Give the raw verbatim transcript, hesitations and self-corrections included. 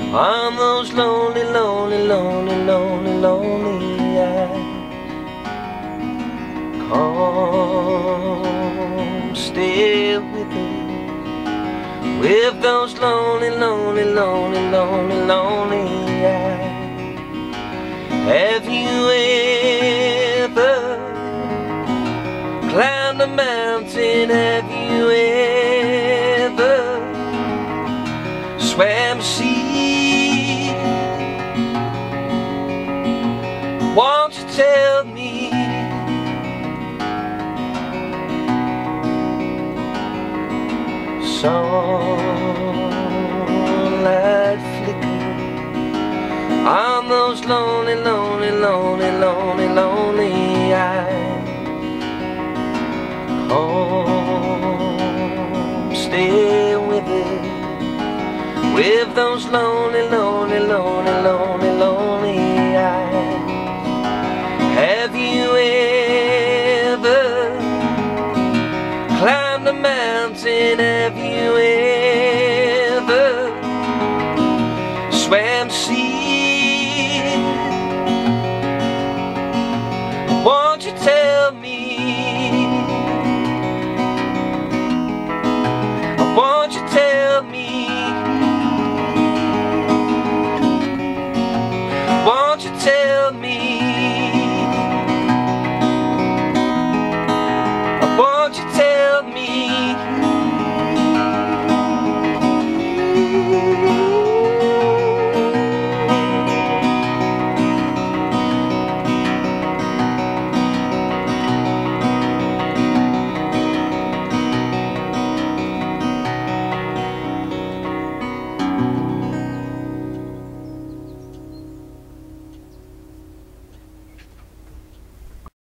on those lonely, lonely, lonely, lonely, lonely eyes. Come stay with me, with those lonely, lonely, lonely, lonely, lonely eyes. Have you ever climbed a mountain? Have you ever swam a sea? Won't you tell me? Sunlight flickering on those lonely, lonely, lonely, lonely, lonely eyes. Come stay with it, with those lonely, lonely, lonely, lonely, lonely eyes. Have you ever climbed a mountain? Have you